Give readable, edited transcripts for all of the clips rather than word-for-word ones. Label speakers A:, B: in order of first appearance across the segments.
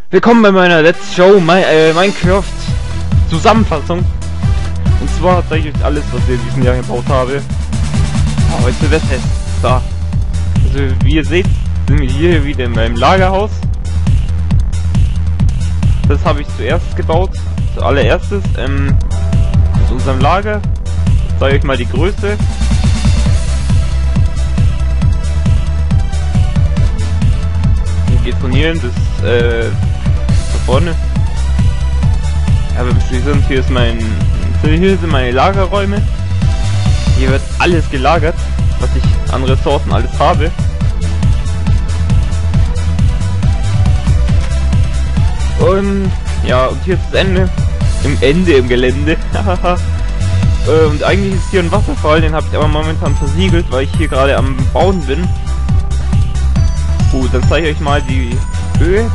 A: Willkommen bei meiner Let's Show Minecraft Zusammenfassung. Und zwar zeige ich euch alles, was ich in diesem Jahr gebaut habe. Heute wird es da. Also wie ihr seht, sind wir hier wieder in meinem Lagerhaus. Das habe ich zuerst gebaut. Zuallererstes aus unserem Lager. Ich zeige euch mal die Größe. Hier geht von hier hin bis da vorne. Aber hier sind meine Lagerräume. Hier wird alles gelagert, was ich an Ressourcen alles habe. Und ja, und hier ist das Ende. Im Gelände. Und eigentlich ist hier ein Wasserfall, den habe ich aber momentan versiegelt, weil ich hier gerade am Bauen bin. Gut, dann zeige ich euch mal die Höhe.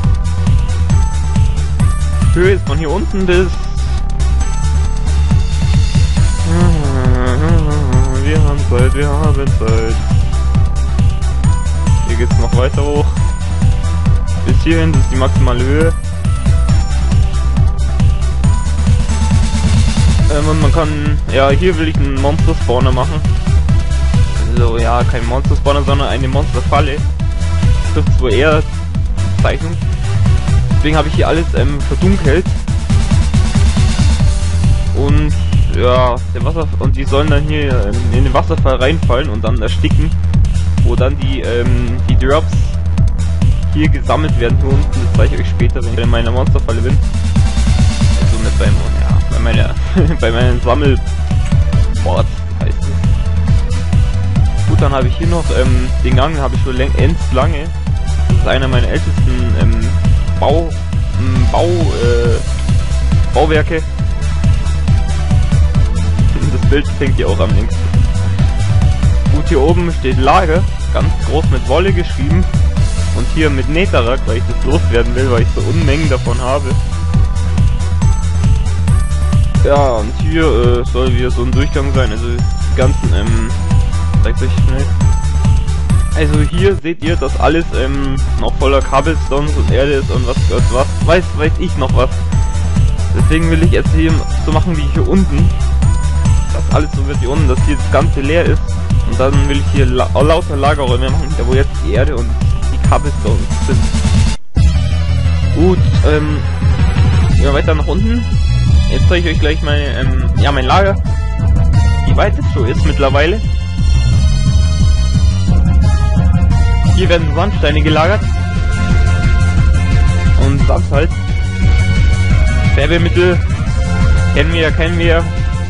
A: Die Höhe ist von hier unten bis... Wir haben Zeit. Hier geht's noch weiter hoch. Bis hierhin, das ist die maximale Höhe. Und man kann... Ja, hier will ich einen Monster-Spawner machen. Also, ja, kein Monster-Spawner, sondern eine Monsterfalle. Das ist wohl eher Zeichnung. Deswegen habe ich hier alles verdunkelt. Und ja, der Wasser und die sollen dann hier in den Wasserfall reinfallen und dann ersticken, wo dann die Drops hier gesammelt werden hier unten. Das zeige ich euch später, wenn ich in meiner Monsterfalle bin. Also mit bei meinem Sammelbord heißt es. Gut, dann habe ich hier noch den Gang, habe ich schon endst lange. Das ist einer meiner ältesten Bauwerke. Das Bild hängt hier auch am längsten. Gut, hier oben steht Lager, ganz groß mit Wolle geschrieben. Und hier mit Netherrack, weil ich das loswerden will, weil ich so Unmengen davon habe. Ja, und hier soll wieder so ein Durchgang sein, also die ganzen, zeig's euch schnell. Also hier seht ihr, dass alles noch voller Cobblestones und Erde ist und was weiß ich noch was. Deswegen will ich jetzt hier so machen wie hier unten. Dass alles so wird wie unten, dass hier das Ganze leer ist. Und dann will ich hier lauter Lagerräume machen, da wo jetzt die Erde und die Cobblestones sind. Gut, ja, weiter nach unten. Jetzt zeige ich euch gleich mein Lager. Wie weit es so ist mittlerweile. Hier werden Sandsteine gelagert. Und Sand halt. Färbemittel kennen wir.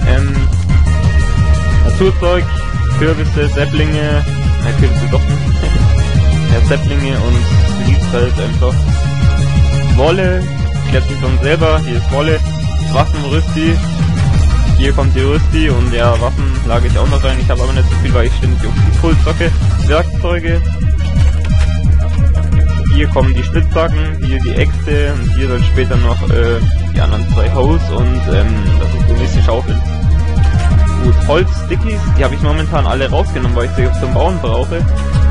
A: Naturzeug, Kürbisse, Säpplinge, Kürbisse doch nicht. Ja, Säpplinge und Lied halt einfach. Wolle, klärt sich von selber, hier ist Wolle. Waffen, Rüsti. Hier kommt die Rüsti und ja, Waffen lage ich auch noch rein. Ich habe aber nicht so viel, weil ich ständig auf die Puls zocke. Werkzeuge. Hier kommen die Spitzhacken, hier die Äxte und hier dann später noch die anderen zwei Hoes und das ist die nächste Schaufel. Gut, Holz-Stickies, die habe ich momentan alle rausgenommen, weil ich sie zum Bauen brauche.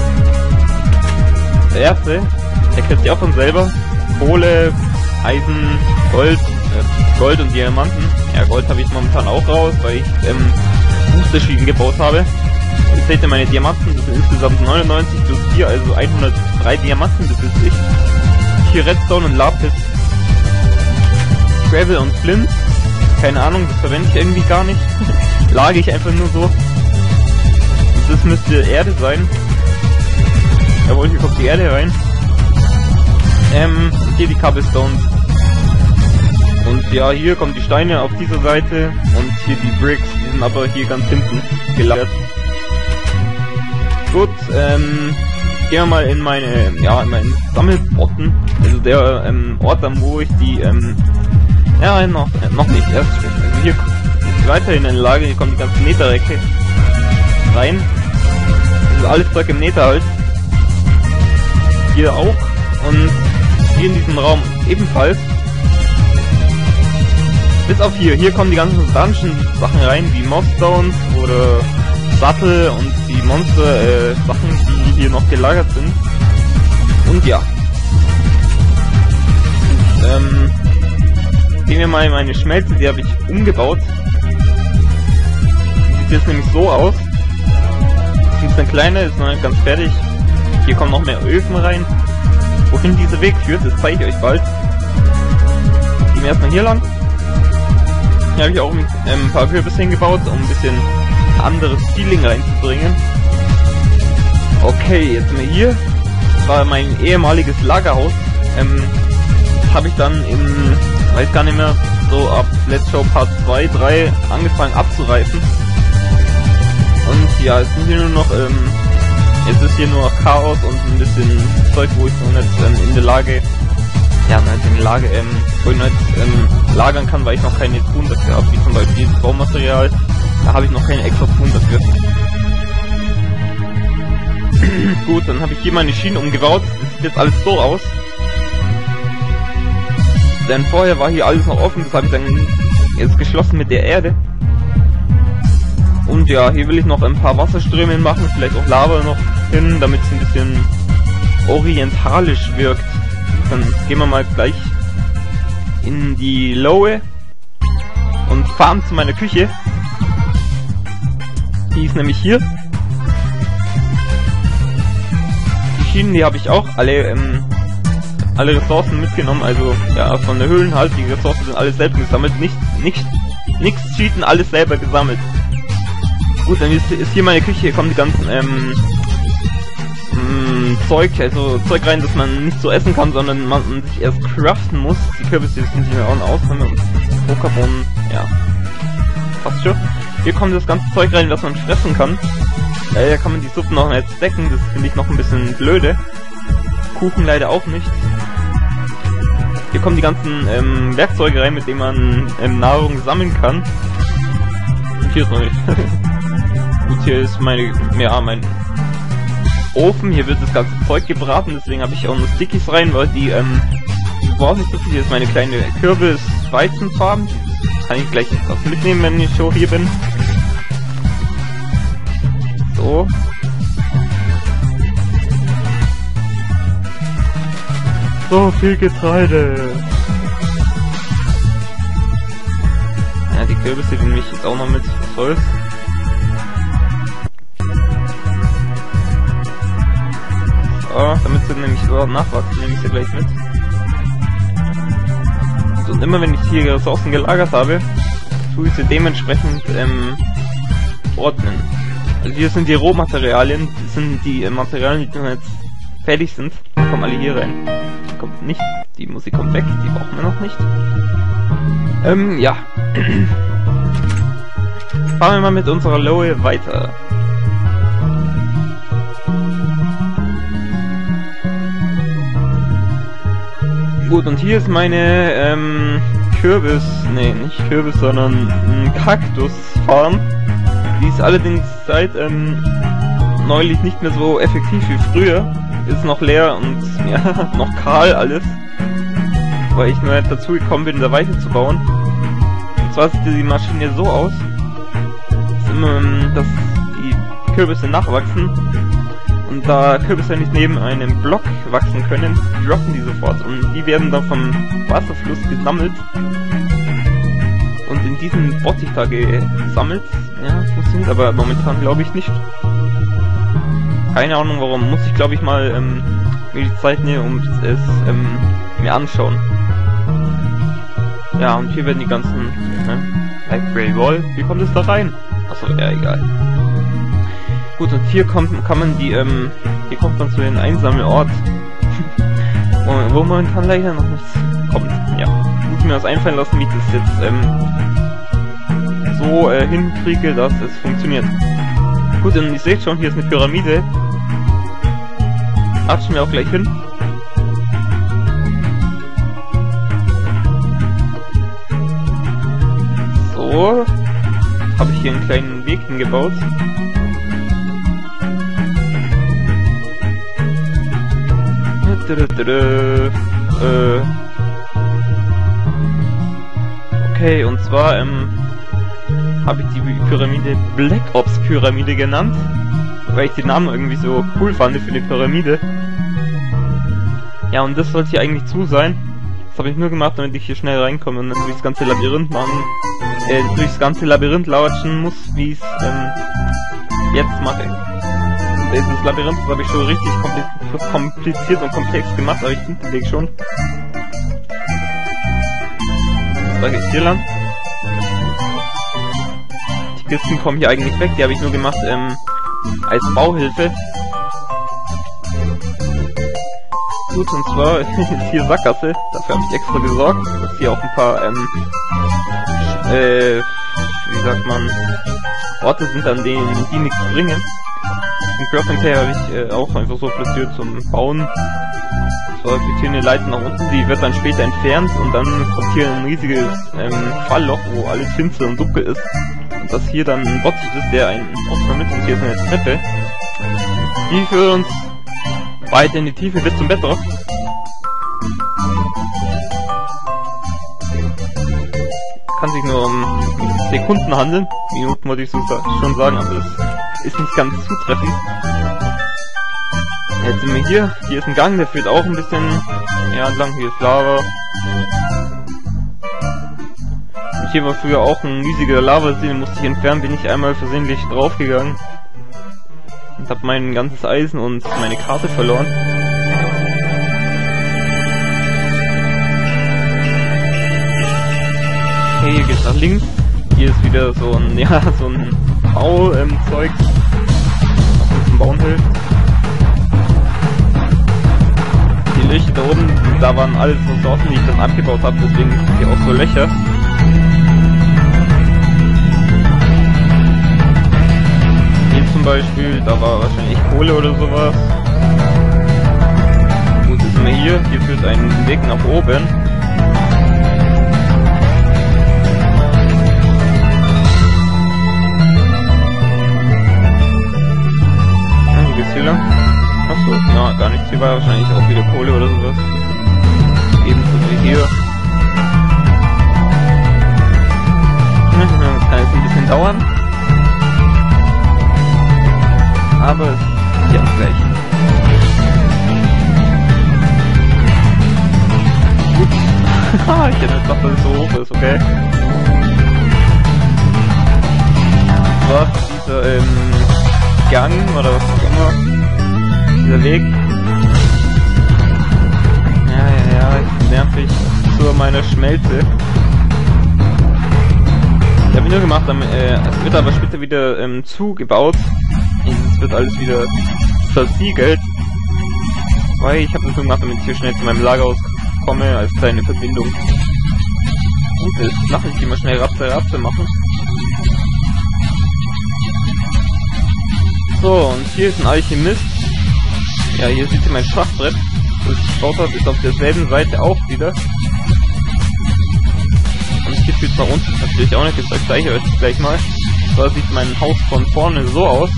A: Der erste, der kriegt ja auch von selber. Kohle, Eisen, Gold und Diamanten. Ja, Gold habe ich momentan auch raus, weil ich Boosterschienen gebaut habe. Jetzt seht ihr meine Diamanten, das sind insgesamt 99 plus 4, also 103 Diamanten besitze ich. Hier Redstone und Lapis. Gravel und Flint. Keine Ahnung, das verwende ich irgendwie gar nicht. Lage ich einfach nur so. Und das müsste Erde sein. Jawohl, hier kommt die Erde rein. Hier die Cobblestones. Und ja, hier kommen die Steine auf dieser Seite. Und hier die Bricks, die sind aber hier ganz hinten gelagert. Gut, gehen wir mal in meinen Sammelbotten. Also der Ort, wo ich die, ja, noch nicht, erst also hier ist weiterhin eine Lage, hier kommt die ganze Netherrecke rein. Das ist alles Zeug im Nether halt. Hier auch. Und hier in diesem Raum ebenfalls. Bis auf hier kommen die ganzen Dungeon-Sachen rein, wie Mobstones oder Sattel und die Monster-Sachen, die hier noch gelagert sind. Und ja. sehen wir mal meine Schmelze, die habe ich umgebaut. Sieht jetzt nämlich so aus. Ist ein bisschen kleiner, ist noch nicht ganz fertig. Hier kommen noch mehr Öfen rein. Wohin dieser Weg führt, das zeige ich euch bald. Gehen wir erstmal hier lang. Hier habe ich auch ein paar Kürbisse hingebaut, um ein bisschen anderes Feeling reinzubringen. Okay, jetzt sind wir hier. Das war mein ehemaliges Lagerhaus. Habe ich dann weiß gar nicht mehr, so ab Let's Show Part 2, 3 angefangen abzureißen. Und ja, es sind hier nur noch, jetzt ist hier nur noch Chaos und ein bisschen Zeug, wo ich noch nicht in der Lage, wo ich noch nicht lagern kann, weil ich noch keine Truhen dafür habe, wie zum Beispiel dieses Baumaterial. Da habe ich noch keine extra Truhen dafür. Gut, dann habe ich hier meine Schienen umgebaut. Das sieht jetzt alles so aus. Denn vorher war hier alles noch offen, das habe ich dann jetzt geschlossen mit der Erde. Und ja, hier will ich noch ein paar Wasserströme machen, vielleicht auch Lava noch hin, damit es ein bisschen orientalisch wirkt. Dann gehen wir mal gleich in die Lowe und fahren zu meiner Küche. Die ist nämlich hier. Die Schienen, die habe ich auch alle Ressourcen mitgenommen, also ja, von der Höhlen halt, die Ressourcen sind alles selbst gesammelt, nichts cheaten, alles selber gesammelt. Gut, dann ist hier meine Küche, hier kommen die ganzen Zeug rein, das man nicht so essen kann, sondern man sich erst craften muss. Die Kürbisse sind hier auch aus, Pokémon, ja, passt schon. Hier kommt das ganze Zeug rein, was man fressen kann. Leider kann man die Suppe noch nicht decken, das finde ich noch ein bisschen blöde. Kuchen leider auch nicht. Hier kommen die ganzen Werkzeuge rein, mit denen man Nahrung sammeln kann. Und hier ist noch nicht. Gut, hier ist mein Ofen, hier wird das ganze Zeug gebraten, deswegen habe ich auch noch Stickies rein, weil die brauche nicht so viel. Hier ist meine kleine Kürbis-Weizenfarm. Kann ich gleich was mitnehmen, wenn ich schon hier bin. So. So viel Getreide. Ja, die Kürbisse, die nehme ich jetzt auch noch mit. Was soll's? So, damit sie nämlich überhaupt nachwachsen, nehme ich sie gleich mit. Und immer wenn ich hier Ressourcen gelagert habe, tue ich sie dementsprechend ordnen. Also hier sind die Rohmaterialien, das sind die Materialien, die noch jetzt fertig sind. Die kommen alle hier rein. Die kommt nicht, die Musik kommt weg, die brauchen wir noch nicht. Ja. Fahren wir mal mit unserer Lowe weiter. Gut, und hier ist meine nicht Kürbis, sondern Kaktusfarm. Die ist allerdings seit neulich nicht mehr so effektiv wie früher. Ist noch leer und ja, noch kahl alles. Weil ich nur nicht dazu gekommen bin, da weiterzubauen. Und zwar sieht die Maschine so aus, dass die Kürbisse nachwachsen. Und da Kürbisse nicht neben einem Block wachsen können, droppen die sofort. Und die werden dann vom Wasserfluss gesammelt. Und in diesen Bottich da gesammelt. Ja, funktioniert aber momentan glaube ich nicht. Keine Ahnung warum. Muss ich glaube ich mal mir die Zeit nehmen, um es mir anschauen. Ja, und hier werden die ganzen Library Wall. Wie kommt es da rein? Achso, ja, egal. Gut, und hier kann man die, hier kommt man zu den Einsammelort. wo momentan leider noch nichts kommt. Ja, muss ich mir was einfallen lassen, wie ich das jetzt so hinkriege, dass es funktioniert. Gut, und ihr seht schon, hier ist eine Pyramide. Atschen wir auch gleich hin. So, habe ich hier einen kleinen Weg hingebaut. Okay, und zwar habe ich die Pyramide Black Ops Pyramide genannt, weil ich den Namen irgendwie so cool fand für die Pyramide. Ja, und das sollte hier eigentlich zu sein. Das habe ich nur gemacht, damit ich hier schnell reinkomme und dann durchs ganze Labyrinth machen, durchs ganze Labyrinth latschen muss, wie ich es jetzt mache. Dieses Labyrinth habe ich schon richtig kompliziert und komplex gemacht, aber ich finde den Weg schon. Da geht's hier lang. Die Kisten kommen hier eigentlich weg, die habe ich nur gemacht als Bauhilfe. Gut, und zwar ist hier Sackgasse, dafür habe ich extra gesorgt, dass hier auch ein paar, wie sagt man, Orte sind, an denen die nichts bringen. Den Crafting Table habe ich auch einfach so platziert zum Bauen. So, es wird hier eine Leiter nach unten, die wird dann später entfernt und dann kommt hier ein riesiges Fallloch, wo alles finster und dunkel ist. Und das hier dann ein Bottich ist, der einen ausvermittelt, und hier ist eine Treppe. Die führt uns weiter in die Tiefe bis zum Bedrock. Kann sich nur um Sekunden handeln. Minuten wollte ich schon sagen, aber das ist nicht ganz zutreffend. Jetzt sind wir hier. Hier ist ein Gang, der führt auch ein bisschen entlang. Hier ist Lava. Und hier war früher auch ein riesiger Lavasee, den musste ich entfernen. Bin ich einmal versehentlich draufgegangen. Und hab mein ganzes Eisen und meine Karte verloren. Okay, hier geht's nach links. Hier ist wieder so ein, so ein Bau-Zeug, was uns zum Bauen hilft. Die Löcher da oben, da waren alles Ressourcen, die ich dann abgebaut habe, deswegen sind hier auch so Löcher. Zum Beispiel, da war wahrscheinlich Kohle oder sowas. Gut, jetzt sind wir hier. Hier führt ein Weg nach oben. Wo geht's hier lang? Achso, na, gar nichts. Hier war wahrscheinlich auch wieder Kohle oder sowas. Ebenso wie hier. Das kann jetzt ein bisschen dauern. Aber es ist ja gleich. Gut. Ich hätte jetzt gedacht, dass es so hoch ist, okay. So, dieser Gang oder was auch immer. Dieser Weg. Ja, ich bin nervig zu meiner Schmelze. Ich habe ihn nur gemacht, es wird aber später wieder zugebaut. Es wird alles wieder versiegelt. Weil ich habe das nur gemacht, damit ich hier schnell zu meinem Lagerhaus komme, als kleine Verbindung. Gut ist, lass mich immer schnell Rapse machen. So, und hier ist ein Alchemist. Ja, hier seht ihr mein Schachbrett. Das Schaubrett ist auf derselben Seite auch wieder. Und hier führt es nach unten. Natürlich auch nicht, jetzt zeige ich euch gleich mal. So sieht mein Haus von vorne so aus.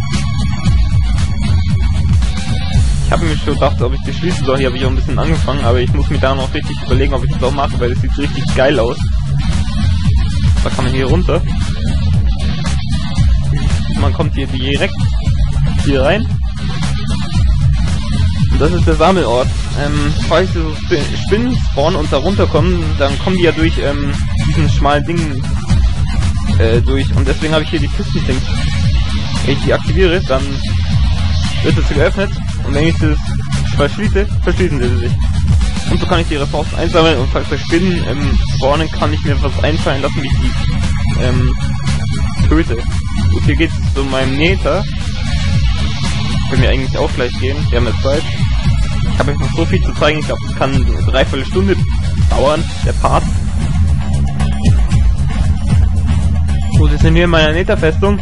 A: Ich habe mir schon gedacht, ob ich das schließen soll. Hier habe ich auch ein bisschen angefangen, aber ich muss mir da noch richtig überlegen, ob ich das auch mache, weil das sieht richtig geil aus. Da kann man hier runter. Man kommt hier direkt hier rein. Und das ist der Sammelort. Falls hier so Spinnen spawnen und da runterkommen, dann kommen die ja durch diesen schmalen Ding durch. Und deswegen habe ich hier die Kisten-Dings. Wenn ich die aktiviere, dann wird es geöffnet. Und wenn ich das verschließe, verschließen sie sich. Und so kann ich die Ressourcen einsammeln und falls da Spinnen spawnen, kann ich mir was einfallen lassen, wie ich die töte. Gut, hier geht's zu meinem Nether. Können wir eigentlich auch gleich gehen, wir haben jetzt Zeit. Ich habe euch noch so viel zu zeigen, ich glaube, es kann eine Dreiviertelstunde dauern, der Part. Gut, wir sind hier in meiner Nether-Festung.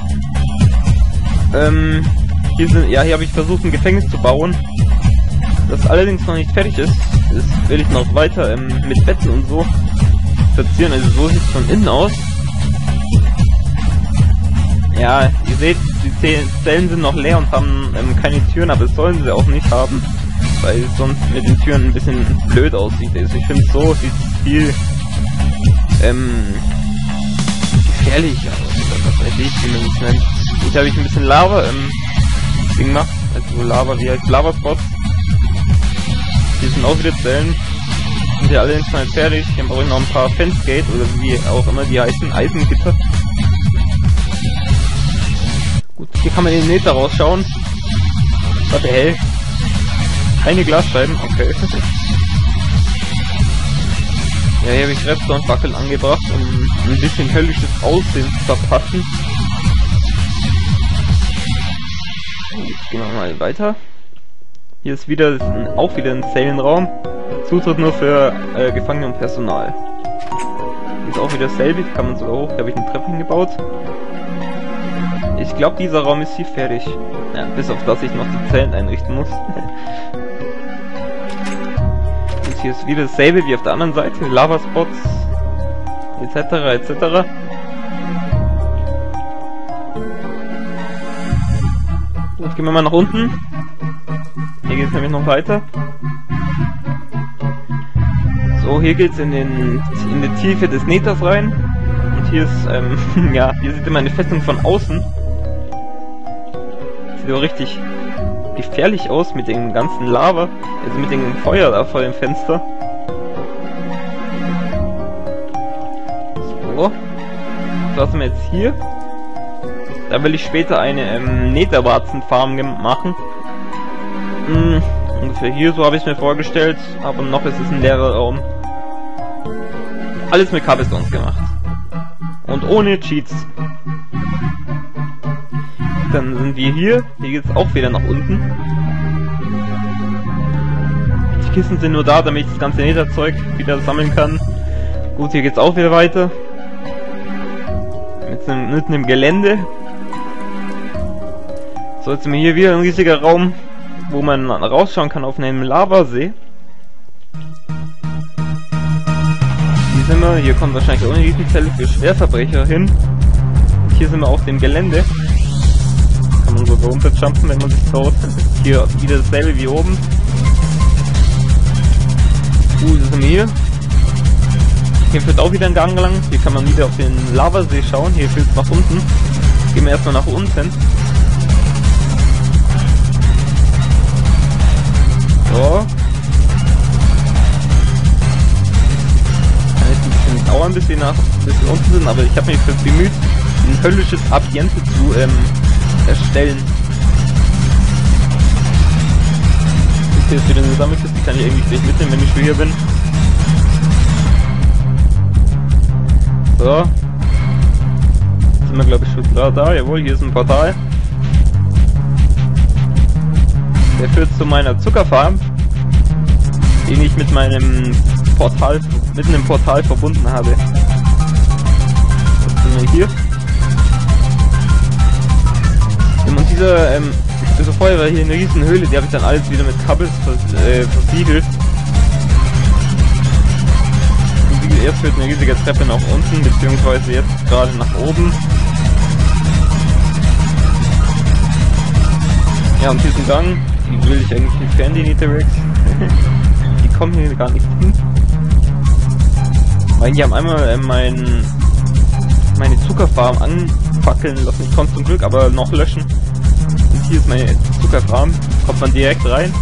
A: Hier habe ich versucht, ein Gefängnis zu bauen. Das allerdings noch nicht fertig ist. Das will ich noch weiter mit Betten und so platzieren. Also so sieht es von innen aus. Ja, ihr seht, die Zellen sind noch leer und haben keine Türen, aber das sollen sie auch nicht haben, weil es sonst mit den Türen ein bisschen blöd aussieht. Also ich finde, so sieht es viel gefährlich aus. Was weiß ich, wie man es nennt. Jetzt habe ich ein bisschen Lava Ding gemacht, also Lava, wie heißt Lava-Spots. Hier sind auch wieder Zellen. Sind ja alle schon fertig. Hier brauche ich noch ein paar Fensgate oder wie auch immer die heißen, Eisengitter. Gut, hier kann man in den Nether rausschauen. Warte, hell. Keine Glasscheiben, okay. Ja, hier habe ich Redstone-Fackeln angebracht, um ein bisschen höllisches Aussehen zu verpassen. Jetzt gehen wir mal weiter. Hier ist wieder auch wieder ein Zellenraum. Zutritt nur für Gefangene und Personal. Hier ist auch wieder dasselbe, kann man sogar hoch, da habe ich eine Treppe hingebaut. Ich glaube, dieser Raum ist hier fertig. Ja, bis auf das ich noch die Zellen einrichten muss. Und hier ist wieder dasselbe wie auf der anderen Seite. Lavaspots, etc. etc. Jetzt gehen wir mal nach unten. Hier geht es nämlich noch weiter. So, hier geht's in die Tiefe des Nethers rein. Und hier ist, ja, hier sieht immer eine Festung von außen. Sieht aber richtig gefährlich aus mit dem ganzen Lava, also mit dem Feuer da vor dem Fenster. So, was haben wir jetzt hier? Da will ich später eine Netherwarzen-Farm machen. Ungefähr hier, so habe ich es mir vorgestellt, aber noch ist es ein leerer Raum. Alles mit Cobblestones gemacht. Und ohne Cheats. Dann sind wir hier geht es auch wieder nach unten. Die Kisten sind nur da, damit ich das ganze Netherzeug wieder sammeln kann. Gut, hier geht es auch wieder weiter. Mitten im Gelände. So, jetzt sind wir hier wieder ein riesiger Raum, wo man rausschauen kann auf einem Lavasee. Hier sind wir, hier kommt wahrscheinlich auch eine Riesenzelle für Schwerverbrecher hin. Und hier sind wir auf dem Gelände. Kann man sogar runterjumpen, wenn man sich traut. Hier wieder dasselbe wie oben. Das sind wir hier. Hier führt auch wieder ein Gang lang. Hier kann man wieder auf den Lavasee schauen. Hier führt es nach unten. Gehen wir erstmal nach unten. So. Kann jetzt ein bisschen dauern, bis wir unten sind, aber ich habe mich bemüht, ein höllisches Ambiente zu erstellen. Hier ist wieder eine Sammelkiste, die kann ich irgendwie schlecht mitnehmen, wenn ich schon hier bin. So. Jetzt sind wir glaube ich schon da, jawohl, hier ist ein Portal. Der führt zu meiner Zuckerfarm, den ich mit meinem Portal, mitten im Portal verbunden habe. Jetzt sind wir hier. Und diese Feuer war hier eine riesen Höhle, die habe ich dann alles wieder mit Kabels versiegelt. Und erst führt eine riesige Treppe nach unten, beziehungsweise jetzt gerade nach oben. Ja, und diesen Gang, die will ich eigentlich entfernen, die Netherracks. Die kommen hier gar nicht hin. Weil die haben einmal meine Zuckerfarm anfackeln lassen. Ich konnte zum Glück aber noch löschen. Und hier ist meine Zuckerfarm. Kommt man direkt rein.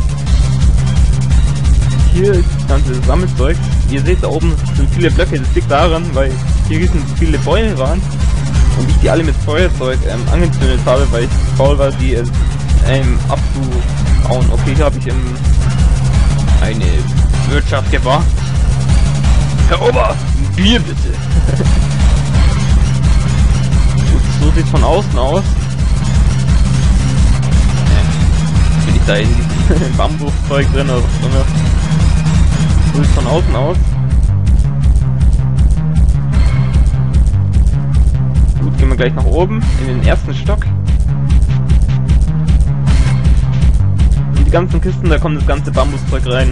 A: Hier ist das ganze Sammelzeug. Ihr seht da oben sind viele Blöcke. Das liegt daran, weil hier riesen viele Bäume waren. Und ich die alle mit Feuerzeug angezündet habe, weil ich faul war, die abzubauen. Okay, hier habe ich eine Wirtschaft gewahrt. Herr Ober, Bier bitte. Gut, so sieht es von außen aus. Bin ich da in diesem Bambuszeug drin oder was immer. So sieht es von außen aus. Gut, gehen wir gleich nach oben in den ersten Stock. Die ganzen Kisten, da kommt das ganze Bambuszeug rein.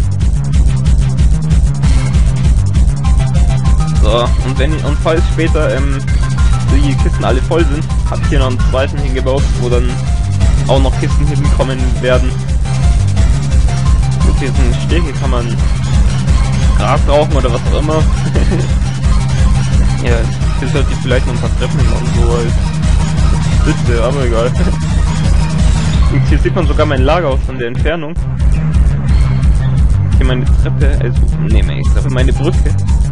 A: So, und falls später die Kisten alle voll sind, habe ich hier noch einen zweiten hingebaut, wo dann auch noch Kisten hinkommen werden. Gut, hier ist ein Steg, hier kann man Gras rauchen oder was auch immer. Ja, hier sollte ich vielleicht noch ein paar Treppen machen, so als Sitze, aber egal. Gut, hier sieht man sogar mein Lager aus von der Entfernung. Hier hier meine Treppe, also, ne, meine Treppe, meine Brücke.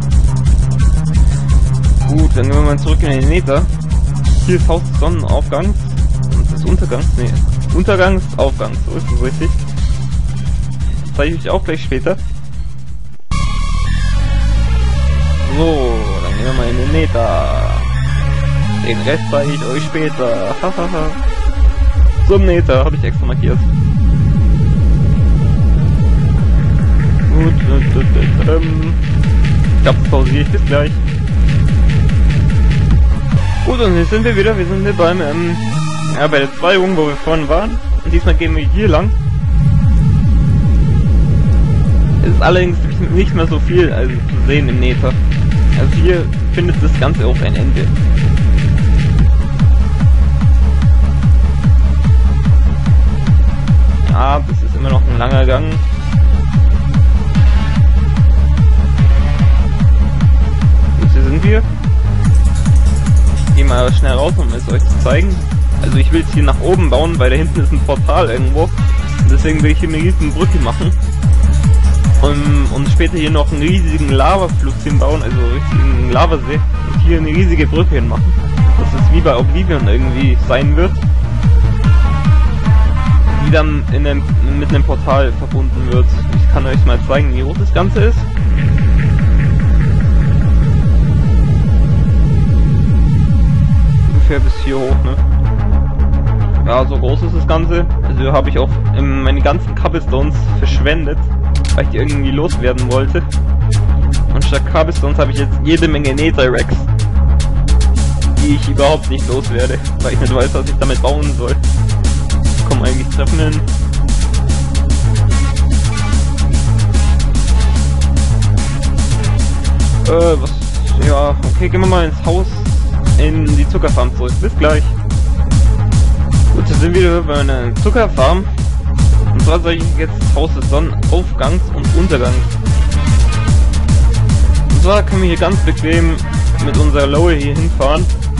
A: Gut, dann gehen wir mal zurück in den Nether. Hier ist Haus des Sonnenaufgangs und des Untergangs, ne, Untergangsaufgangs, so ist es richtig. Das zeige ich auch gleich später. So, dann gehen wir mal in den Nether. Den Rest zeige ich euch später. Hahaha. Zum Nether habe ich extra markiert. Gut, ich glaube, das pausiere ich bis gleich. Gut, und jetzt sind wir wieder. Wir sind hier beim, ja, bei der Zweigung, wo wir vorhin waren. Und diesmal gehen wir hier lang. Es ist allerdings nicht mehr so viel also zu sehen im Nether. Also hier findet das Ganze auch ein Ende. Ja, das ist immer noch ein langer Gang. Gut, hier sind wir. Ich gehe mal schnell raus, um es euch zu zeigen. Also ich will es hier nach oben bauen, weil da hinten ist ein Portal irgendwo. Und deswegen will ich hier eine riesen Brücke machen. Und später hier noch einen riesigen Lavafluss hinbauen, also richtigen Lavasee. Und hier eine riesige Brücke hinmachen. Das ist wie bei Oblivion irgendwie sein wird. Die dann mit einem Portal verbunden wird. Ich kann euch mal zeigen, wie hoch das Ganze ist. Ungefähr bis hier hoch, ne? Ja, so groß ist das Ganze. Also habe ich auch meine ganzen Cobblestones verschwendet, weil ich die irgendwie loswerden wollte. Und statt Cobblestones habe ich jetzt jede Menge Netherracks, die ich überhaupt nicht loswerde, weil ich nicht weiß, was ich damit bauen soll. Kommen eigentlich Treppen hin. Was? Ja, okay, gehen wir mal ins Haus in die Zuckerfarm zurück. Bis gleich. Gut, jetzt sind wir wieder bei einer Zuckerfarm. Und zwar soll ich jetzt das Haus des Sonnenaufgangs und Untergangs. Und zwar können wir hier ganz bequem mit unserer Lowe hier hinfahren.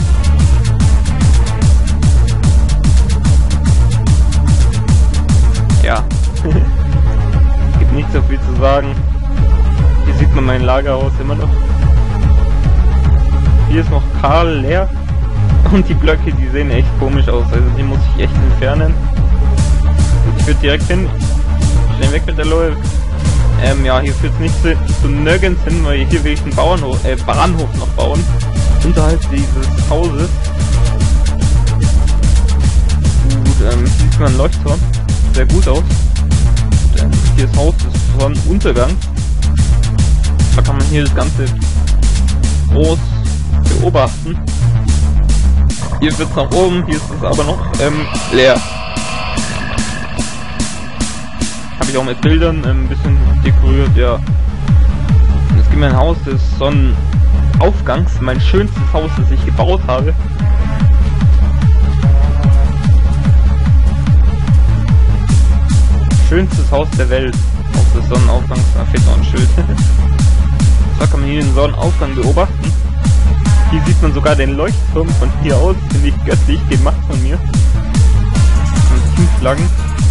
A: Ja, es gibt nicht so viel zu sagen. Hier sieht man mein Lagerhaus immer noch. Hier ist noch kahl leer. Und die Blöcke, die sehen echt komisch aus. Also die muss ich echt entfernen. Ich würde direkt hin. Schnell weg mit der Lohe. Ja, hier führt es nicht zu nirgends hin, weil hier will ich einen Bahnhof noch bauen. Unterhalb dieses Hauses. Gut, hier sieht man einen Leuchtturm. Sehr gut aus. Und, hier ist Haus des Sonnenuntergangs. Da kann man hier das Ganze groß beobachten. Hier wird es nach oben, hier ist es aber noch leer. Habe ich auch mit Bildern ein bisschen dekoriert, ja. Es gibt mir ein Haus des Sonnenaufgangs, mein schönstes Haus, das ich gebaut habe. Schönstes Haus der Welt. Haus des Sonnenaufgangs, da fehlt noch ein Schild. So kann man hier den Sonnenaufgang beobachten. Hier sieht man sogar den Leuchtturm von hier aus, finde ich göttlich gemacht von mir. Und Teamflaggen.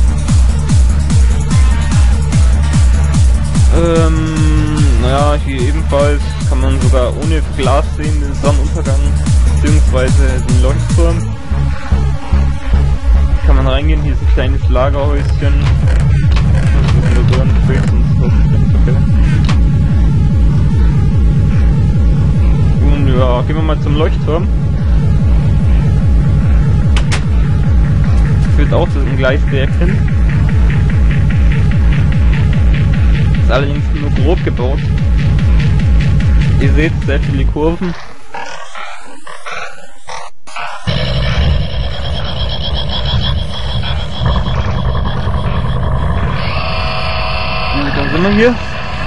A: Naja, hier ebenfalls kann man sogar ohne Glas sehen, den Sonnenuntergang, beziehungsweise den Leuchtturm. Hier kann man reingehen, hier ist ein kleines Lagerhäuschen. Und ja, gehen wir mal zum Leuchtturm. Führt auch zu dem Gleiswerk hin. Ist allerdings nur grob gebaut. Ihr seht sehr viele Kurven. Gut, dann sind wir hier.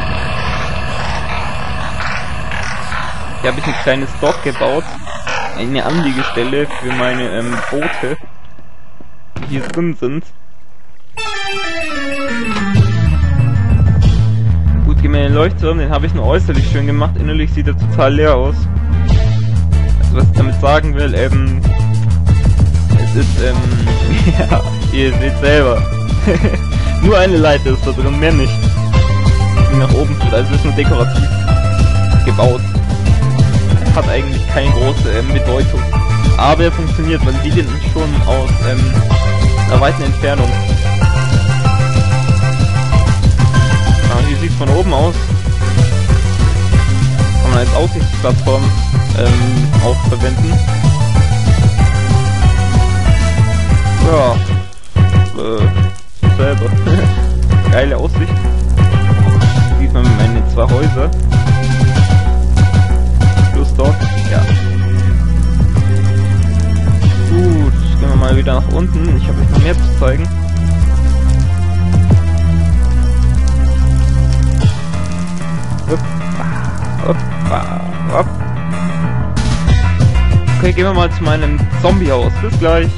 A: Hier habe ich ein kleines Dock gebaut. Eine Anliegestelle für meine Boote, die hier drin sind. Gut, gehen wir in den Leuchtturm, den habe ich nur äußerlich schön gemacht, innerlich sieht er total leer aus. Also was ich damit sagen will, es ist, ja, ihr seht selber. Nur eine Leiter ist da drin, mehr nicht. die nach oben führt. Also ist nur dekorativ gebaut. Hat eigentlich keine große Bedeutung. Aber er funktioniert, man sieht ihn schon aus einer weiten Entfernung. Ja, hier sieht es von oben aus. Kann man als Aussichtsplattform auch verwenden. Ja, selber. Geile Aussicht. Sieht man meine 2 Häuser. Plus dort, ja. Gut, gehen wir mal wieder nach unten. Ich habe euch noch mehr zu zeigen. Okay, gehen wir mal zu meinem Zombiehaus. Bis gleich.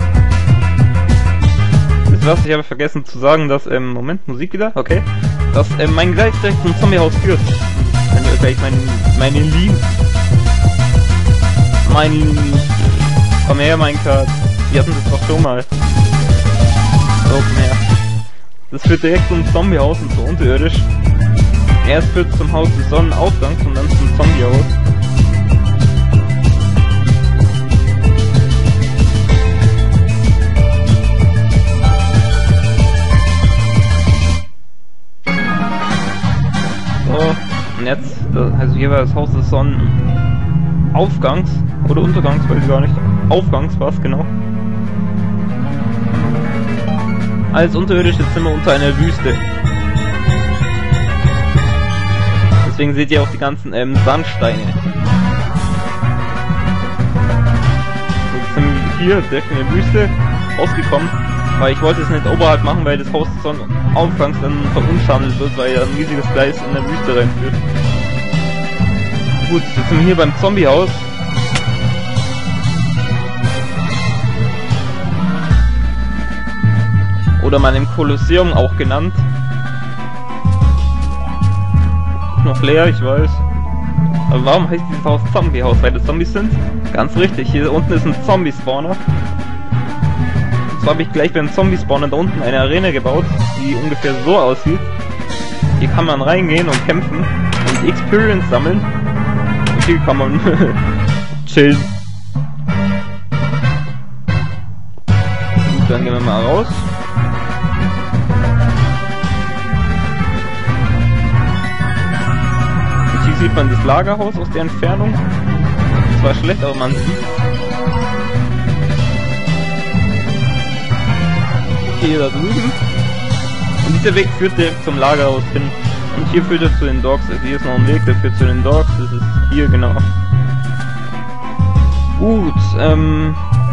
A: Was, ich habe vergessen zu sagen, dass, Moment, Musik wieder, okay, dass, mein Gleis direkt zum Zombiehaus führt. Wenn ihr gleich meine Lieben. Komm her, mein Kat. Wir hatten das doch schon mal. So, komm her. Das führt direkt zum Zombiehaus und so unterirdisch. Erst führt zum Haus des Sonnenaufgangs und dann zum Zombiehaus. Und jetzt, also hier war das Haus des Sonnenaufgangs oder Untergangs, weiß ich gar nicht. Aufgangs war es, genau. Als unterirdische Zimmer unter einer Wüste. Deswegen seht ihr auch die ganzen Sandsteine. Jetzt sind wir hier direkt in der Wüste rausgekommen, weil ich wollte es nicht oberhalb machen, weil das Haus des Sonnenaufgangs dann verunschandelt wird, weil ja ein riesiges Gleis in der Wüste reinführt. Gut, jetzt sind wir hier beim Zombiehaus. Oder meinem Kolosseum auch genannt. Noch leer, ich weiß. Aber warum heißt dieses Haus Zombiehaus? Weil das Zombies sind? Ganz richtig, hier unten ist ein Zombie-Spawner. Und zwar habe ich gleich beim Zombie-Spawner da unten eine Arena gebaut, die ungefähr so aussieht. Hier kann man reingehen und kämpfen und Experience sammeln. Und hier kann man chillen. Gut, dann gehen wir mal raus. Sieht man das Lagerhaus aus der Entfernung. Das war schlecht, aber man sieht. Hier da drüben. Und dieser Weg führt direkt zum Lagerhaus hin. Und hier führt er zu den Dogs. Also hier ist noch ein Weg, der führt zu den Dogs. Das ist hier, genau. Gut, dann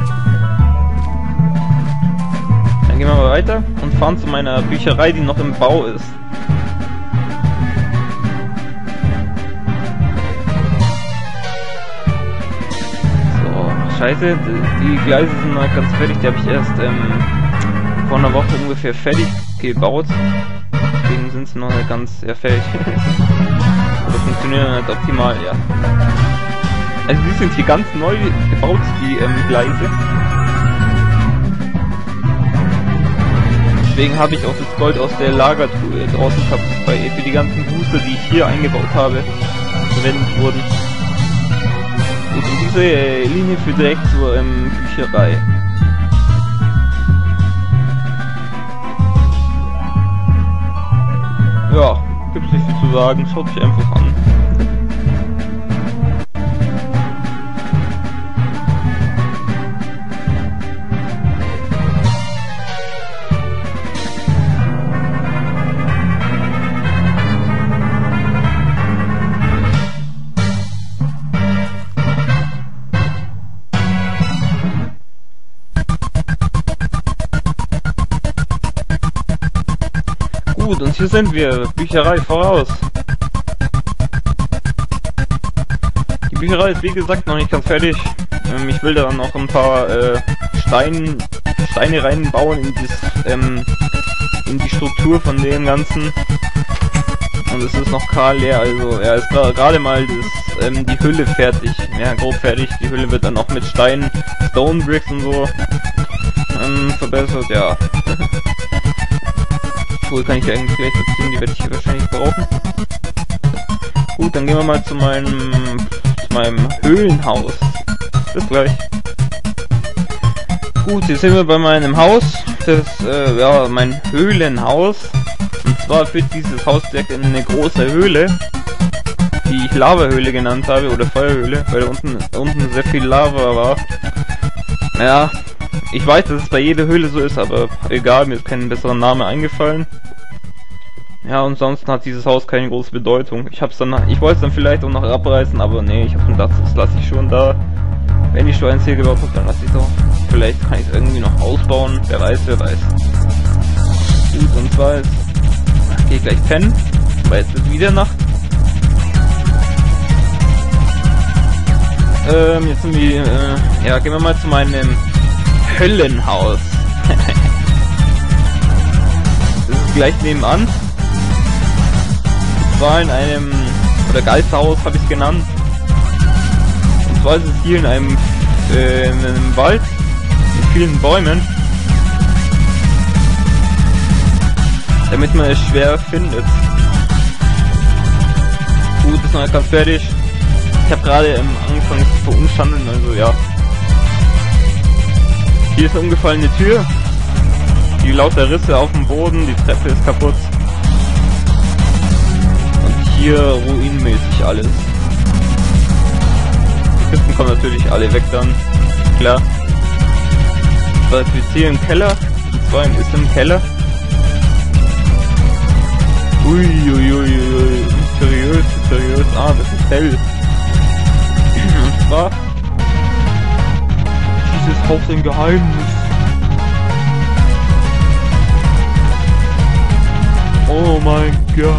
A: gehen wir mal weiter und fahren zu meiner Bücherei, die noch im Bau ist. Scheiße, die Gleise sind noch ganz fertig, die habe ich erst vor einer Woche ungefähr fertig gebaut. Deswegen sind sie noch nicht ganz fertig. Oder funktionieren noch nicht optimal, ja. Also die sind hier ganz neu gebaut, die Gleise. Deswegen habe ich auch das Gold aus der Lagertruhe draußen gehabt, weil für die ganzen Booster, die ich hier eingebaut habe, verwendet wurden. Gut, und diese Linie führt direkt zur Bücherei. Ja, gibt's nicht viel zu sagen, schaut sich einfach an. Gut, und hier sind wir, Bücherei voraus. Die Bücherei ist wie gesagt noch nicht ganz fertig. Ich will da noch ein paar Steine reinbauen in die Struktur von dem Ganzen. Und es ist noch kahl leer, also er ist gerade mal die Hülle fertig. Ja, grob fertig. Die Hülle wird dann auch mit Steinen, Stone Bricks und so verbessert, ja. Truhe kann ich ja eigentlich gleich beziehen, die werde ich hier wahrscheinlich brauchen. Gut, dann gehen wir mal zu meinem Höhlenhaus. Bis gleich. Gut, jetzt sind wir bei meinem Haus. Das, ja, mein Höhlenhaus. Und zwar führt dieses Haus direkt in eine große Höhle, die ich Lavahöhle genannt habe, oder Feuerhöhle, weil da unten sehr viel Lava war. Naja, ich weiß, dass es bei jeder Höhle so ist, aber egal, mir ist kein besserer Name eingefallen. Ja, und sonst hat dieses Haus keine große Bedeutung. Ich wollte es dann vielleicht auch noch abreißen, aber nee, ich habe gedacht, das lasse ich schon da. Wenn ich schon eins hier gebaut habe, dann lasse ich es auch. Vielleicht kann ich es irgendwie noch ausbauen, wer weiß, wer weiß. Gut, und zwar ist... Ich gehe gleich pennen, weil jetzt wird wieder Nacht. Jetzt sind wir... ja, gehen wir mal zu meinem Höllenhaus. Das ist gleich nebenan. Und zwar in einem... oder Geisterhaus habe ich es genannt. Und zwar ist es hier in einem Wald mit vielen Bäumen, damit man es schwer findet. Gut, ist noch ganz fertig. Ich habe gerade angefangen zu verunschandeln, also ja. Hier ist eine umgefallene Tür, die lauter Risse auf dem Boden, die Treppe ist kaputt. Und hier ruinmäßig alles. Die Kisten kommen natürlich alle weg dann, klar. So, jetzt wird hier im Keller, und zwar ist im Keller. Uiuiuiui, mysteriös, das ist hell. Und zwar, dieses Haus ein Geheimnis. Oh mein Gott.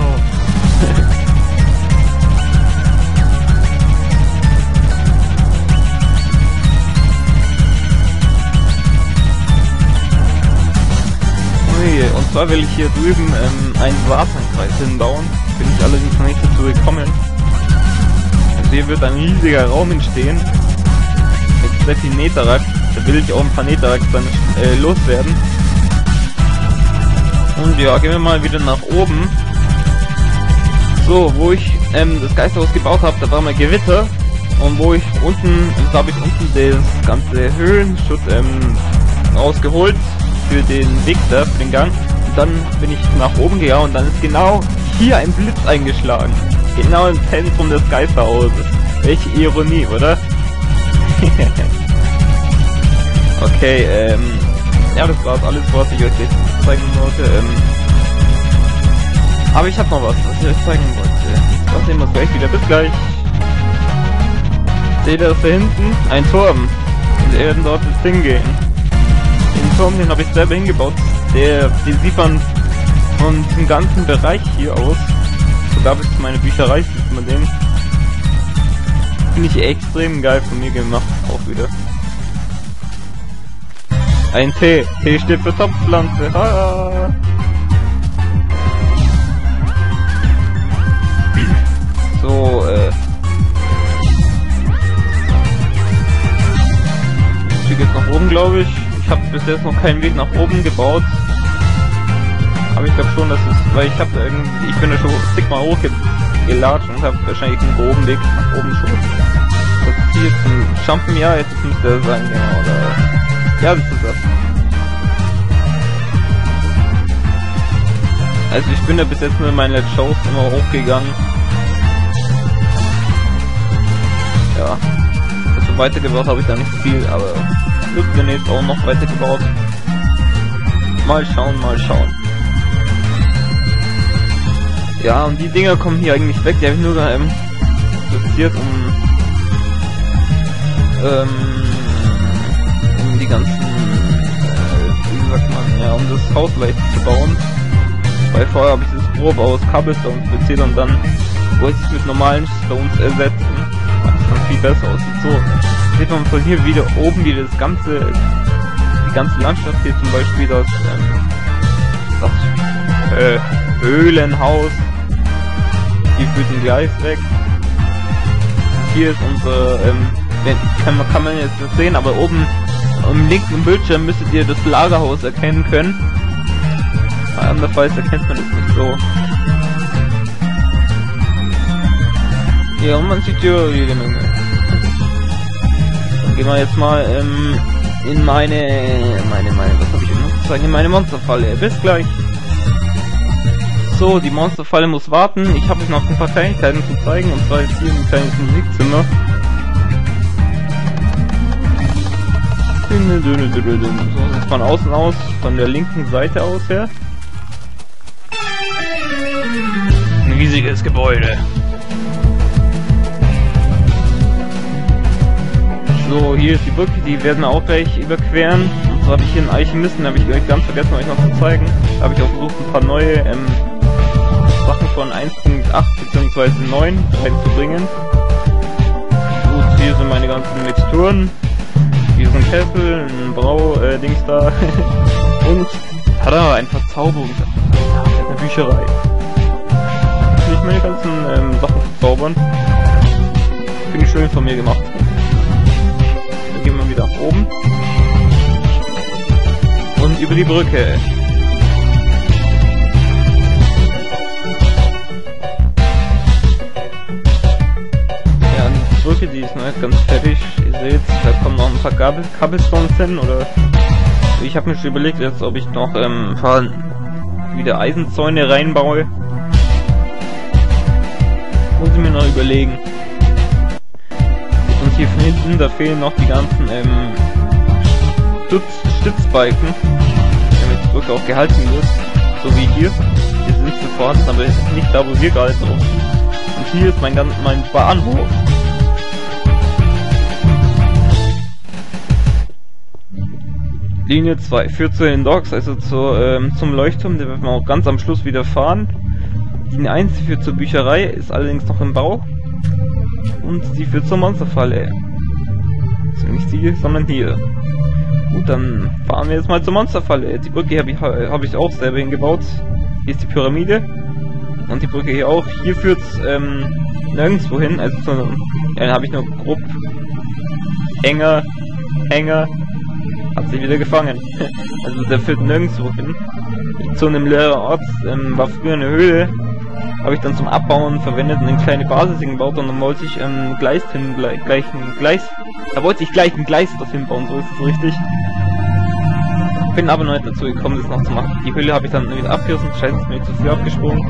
A: Und zwar will ich hier drüben einen Satankreis hinbauen. Bin ich allerdings noch nicht dazu gekommen. Also hier wird ein riesiger Raum entstehen. Mit sehr viel Netherrack. Da will ich auch ein paar Netherrack dann loswerden. Und ja, gehen wir mal wieder nach oben. So, wo ich das Geisterhaus gebaut habe, da war mal Gewitter. Und wo ich unten, da habe ich unten das ganze Höhlenschutt rausgeholt. Für den Weg da, für den Gang. Und dann bin ich nach oben gegangen und dann ist genau hier ein Blitz eingeschlagen. Genau im Zentrum des Geisterhauses. Welche Ironie, oder? Okay, ja, das war alles, was ich euch jetzt zeigen wollte. Aber ich habe noch was ich euch zeigen wollte. Das sehen wir uns gleich wieder. Bis gleich. Seht ihr das da hinten? Ein Turm. Und wir werden dort jetzt hingehen. Den Turm, den habe ich selber hingebaut. Den sieht man von diesem ganzen Bereich hier aus. Sogar bis zu meiner Bücherei sieht man den. Finde ich extrem geil von mir gemacht. Auch wieder. Ein T. T steht für Topfpflanze. Ah. So, hier geht's nach oben, glaube ich. Ich habe bis jetzt noch keinen Weg nach oben gebaut. Aber ich glaube schon, dass es, weil ich bin ja schon zigmal hochgelatscht und habe wahrscheinlich einen groben Weg nach oben schon. Das ist hier jetzt ein Jumpen, ja, jetzt müsste er sein, genau, oder, ja, das ist das. Also ich bin da bis jetzt nur in meinen Let's Shows immer hochgegangen. Ja, also weitergebaut habe ich da nicht viel, aber wird demnächst auch noch weitergebaut. Mal schauen, mal schauen. Ja, und die Dinger kommen hier eigentlich weg, die habe ich nur platziert, um die ganzen, wie sagt man, ja, um das Haus leicht zu bauen. Weil vorher habe ich das grob aus Cobblestones platziert und dann wollte ich es mit normalen Stones ersetzen, weil es dann viel besser aussieht. So, sieht man von hier wieder oben wieder die ganze Landschaft hier, zum Beispiel das Höhlenhaus. Hier führt ein Gleis weg. Hier ist unser, kann man jetzt nicht sehen, aber oben am linken Bildschirm müsstet ihr das Lagerhaus erkennen können. andernfalls erkennt man das nicht so. Ja, und man sieht ja jede Menge. Dann gehen wir jetzt mal in meine, was habe ich noch zu sagen, in meine Monsterfalle. Bis gleich. So, die Monsterfalle muss warten. Ich habe euch noch ein paar Kleinigkeiten zu zeigen, und zwar jetzt hier ein kleines Musikzimmer. So sieht von außen aus, von der linken Seite aus her. Ein riesiges Gebäude. So, hier ist die Brücke, die werden wir auch gleich überqueren. Und zwar habe ich hier einen Alchemisten, habe ich gleich ganz vergessen, euch noch zu zeigen. Da habe ich auch versucht, ein paar neue Sachen von 1.8 bzw. 9 reinzubringen. Gut, hier sind meine ganzen Mixturen. Hier ist ein Kessel, ein Brau-Dings da. Und, tada, ein Verzauberung. Eine Bücherei. Kann ich meine ganzen Sachen verzaubern. Finde ich schön von mir gemacht. Dann gehen wir wieder nach oben. Und über die Brücke. Brücke, die ist noch nicht ganz fertig. Ihr seht, da kommen noch ein paar Cobblestones hin, oder ich habe mir schon überlegt jetzt, ob ich noch ein paar wieder Eisenzäune reinbaue. Muss ich mir noch überlegen. Und hier von hinten, da fehlen noch die ganzen Stützbalken, damit die Brücke auch gehalten wird. So wie hier. Hier sind sie vorhanden, aber nicht da, wo wir gerade drauf sind. Und hier ist mein Bahnhof. Linie 2 führt zu den Docks, also zum Leuchtturm, der wird man auch ganz am Schluss wieder fahren. Linie 1 führt zur Bücherei, ist allerdings noch im Bau. Und sie führt zur Monsterfalle. Also nicht sie, sondern hier. Gut, dann fahren wir jetzt mal zur Monsterfalle. Die Brücke habe ich auch selber hingebaut. Hier ist die Pyramide. Und die Brücke hier auch. Hier führt es nirgendwo hin, also dann habe ich nur grob enger. Hat sie wieder gefangen. Also der führt nirgendwo hin. Zu einem leeren Ort, war früher eine Höhle. Habe ich dann zum Abbauen verwendet und eine kleine Basis hingebaut, und dann wollte ich Gleis ein Gleis dorthin bauen, so ist es richtig. Bin aber noch nicht dazu gekommen, das noch zu machen. Die Höhle habe ich dann wieder abgerissen, scheiße, ist mir zu viel abgesprungen.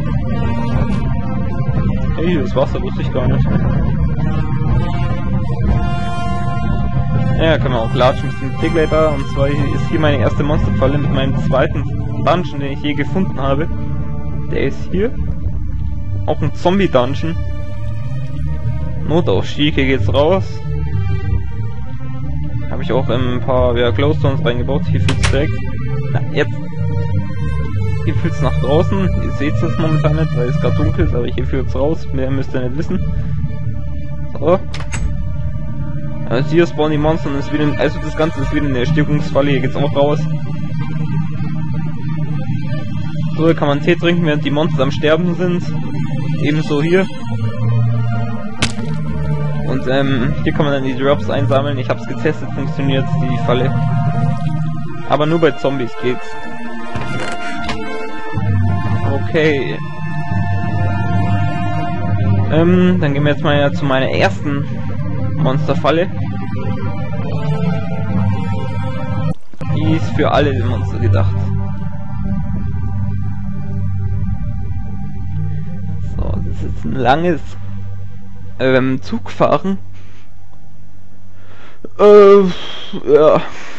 A: Hey, das Wasser wusste ich gar nicht. Ja, kann man auch latschen mit dem Piglater, und zwar ist hier meine erste Monsterfalle mit meinem zweiten Dungeon, den ich je gefunden habe. Der ist hier. Auch ein Zombie-Dungeon. Notausstieg, hier geht's raus. Habe ich auch ein paar Glowstones reingebaut, hier führt's direkt. Na, jetzt. Hier führt's nach draußen, ihr seht es momentan nicht, weil es gerade dunkel ist, aber hier führt's raus, mehr müsst ihr nicht wissen. So. Also hier spawnen die Monster und ist wieder, also das Ganze ist wieder eine Erstickungsfalle, hier geht's auch raus. So, hier kann man Tee trinken, während die Monster am Sterben sind. Ebenso hier. Und hier kann man dann die Drops einsammeln. Ich hab's getestet, funktioniert die Falle. Aber nur bei Zombies geht's. Okay. Dann gehen wir jetzt mal zu meiner ersten Monsterfalle. Die ist für alle Monster gedacht. So, das ist ein langes Zugfahren. Ja.